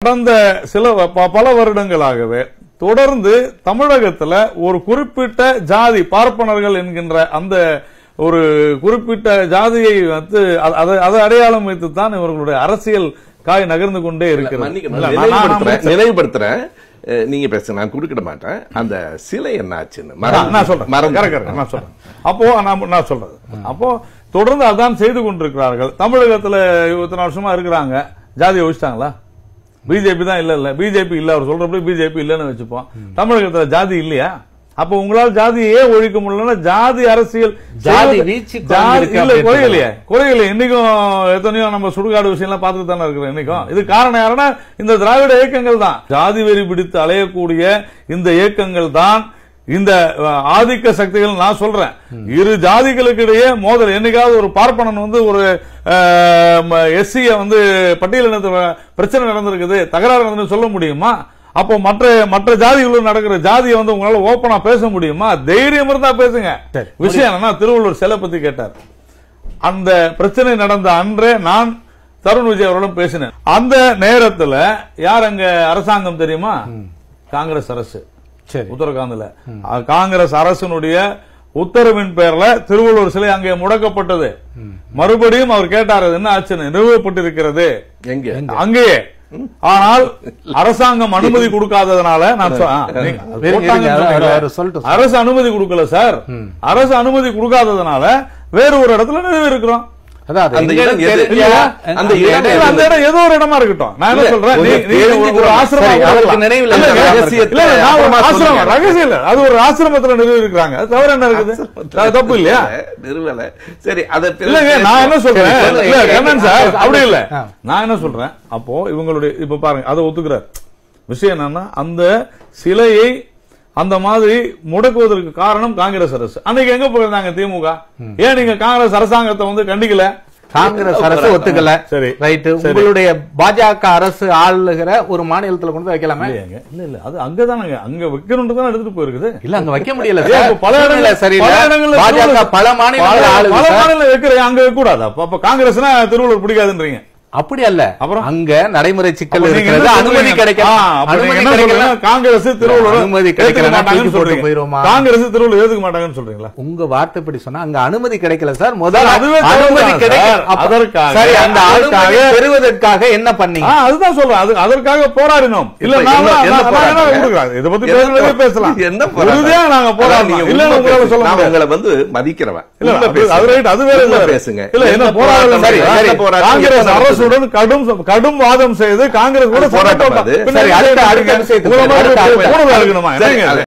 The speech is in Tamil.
கடந்த பல வருடங்களாகவே தொடர்ந்து தமிழகத்துல ஒரு குறிப்பிட்ட ஜாதி பார்ப்பனர்கள் என்கின்ற அந்த ஒரு குறிப்பிட்ட ஜாதியை வந்து அதை அடையாளம் வைத்துத்தான் இவர்களுடைய அரசியல் காய் நகர்ந்து கொண்டே இருக்கிறது. நினைவுபடுத்துறேன், நீங்க பேச நான் குறுக்கிட மாட்டேன். அந்த சிலை என்ன ஆச்சுன்னு நான் சொல்றேன். அப்போ நான் சொல்றது அப்போ தொடர்ந்து அதான் செய்து கொண்டிருக்கிறார்கள். தமிழகத்துல 24 வருஷமா இருக்கிறாங்க, ஜாதியை ஒழிச்சிட்டாங்களா? பிஜேபி தான் இல்ல பிஜேபி இல்ல, அவர் சொல்றப்ப பிஜேபி இல்லன்னு வச்சுப்போம். தமிழகத்துல ஜாதி இல்லையா? அப்ப உங்களால் ஜாதியே ஒழிக்க முடியலன்னா ஜாதி அரசியல் குறையில்லையே. இன்னைக்கும் எத்தனையோ நம்ம சுடுகாடு விஷயம் எல்லாம் பார்த்துட்டு தானே இருக்கிறோம். இன்னைக்கும் இது காரணம் யாருன்னா இந்த திராவிட இயக்கங்கள் தான். ஜாதி வெறி பிடித்து அலையக்கூடிய இந்த இயக்கங்கள் தான் இந்த ஆதிக்க சக்திகள். நான் சொல்றேன், இரு ஜாதிகளுக்கு இடையே மோதல். என்னைக்காவது ஒரு பார்ப்பனன் வந்து ஒரு எஸ்சிய வந்து பட்டியலினத்து பிரச்சனை நடந்திருக்குது, தகராறு நடந்து சொல்ல முடியுமா? அப்போ மற்ற ஜாதிகளும் நடக்கிற ஜாதியை வந்து உங்களால ஓப்பனா பேச முடியுமா? தைரியம் இருந்தா பேசுங்க. விஷயம் என்னன்னா, திருவள்ளுவர் சிலை பத்தி கேட்டார். அந்த பிரச்சனை நடந்த அன்றே நான் தருண் விஜய் அவர்களும் பேசினேன். அந்த நேரத்தில் யார் அங்க அரசாங்கம் தெரியுமா? காங்கிரஸ் அரசு. உத்தரகாண்ட்ல காங்கிரஸ் அரசினுடைய உத்தரவின் பேர்ல திருவள்ளுவர் சிலை அங்கே முடக்கப்பட்டது. மறுபடியும் அவர் கேட்டார், என்ன ஆச்சுன்னு. நிறுவப்பட்டிருக்கிறது அங்கேயே. ஆனால் அரசாங்கம் அனுமதி கொடுக்காததுனால அரசு அனுமதி கொடுக்கல சார். அரசு அனுமதி கொடுக்காததுனால வேறு ஒரு இடத்துல நிறுவி இருக்கிறோம். ஏதோ ஒரு இடமா இருக்கட்டும். நான் என்ன சொல்றேன், ரகசியம் இல்ல, அது ஒரு ஆசிரமத்தில் நிறுவி இருக்கிறாங்க. தவிர என்ன இருக்குது? தப்பு இல்லையா? சரி, நான் என்ன சொல்றேன் சார், அப்படி இல்ல. நான் என்ன சொல்றேன், அப்போ இவங்களுடைய இப்ப பாருங்க, அதை ஒத்துக்கிறார். விஷயம் என்னன்னா, அந்த சிலையை அந்த மாதிரி முடக்குவதற்கு காரணம் காங்கிரஸ் அரசு. அன்னைக்கு எங்க போயிருந்தாங்க திமுக? ஏன் நீங்க காங்கிரஸ் அரசாங்கத்தை வந்து கண்டிக்கல? காங்கிரஸ் அரசு ஒத்துக்கல. சரி, ரைட். உங்களுடைய பாஜக அரசு ஆளுகிற ஒரு மாநிலத்தில் கொண்டு வைக்கலாமே? இல்ல அது அங்கதானங்க, அங்க வைக்கணும்னு தான் எடுத்துட்டு போயிருக்குது. இல்ல அங்க வைக்க முடியல. பல இடங்கள்ல சரி, பாஜக பல மாநிலங்கள் வைக்கிற, அங்க வைக்க கூடாது. அப்ப காங்கிரஸ்னா திருவள்ளுவர் பிடிக்காதுன்றீங்க? அப்படி அல்ல. அப்புறம் அங்க நடைமுறை சிக்கல் இருக்கிறது. அனுமதி கிடைக்கலாம். காங்கிரஸ் திருவள்ளுவர் அனுமதி கிடைக்கல போயிருமா? காங்கிரஸ் திருவள்ளுவர் ஏத்துக்க மாட்டாங்கன்னு சொல்றீங்களா? உங்க வார்த்தைப்படி சொன்னா அங்க அனுமதி கிடைக்கல சார். முதல் அனுமதி அந்த அனுமதி பெறுவதற்காக என்ன பண்ணீங்க? அதுதான் சொல்றேன், அதற்காக போராடினோம். இல்ல இதை பத்தி பேசலாம். என்ன உறுதியா நாங்க போராடினோம். இல்ல உங்களால சொல்ல உங்களை வந்து மதிக்கிறவன். அது வேற பேசுங்க. இல்ல என்ன போராடல. காங்கிரஸ் அரசு கடும் வாதம் செய்து காங்கிரஸ் கூட போராட்டம்.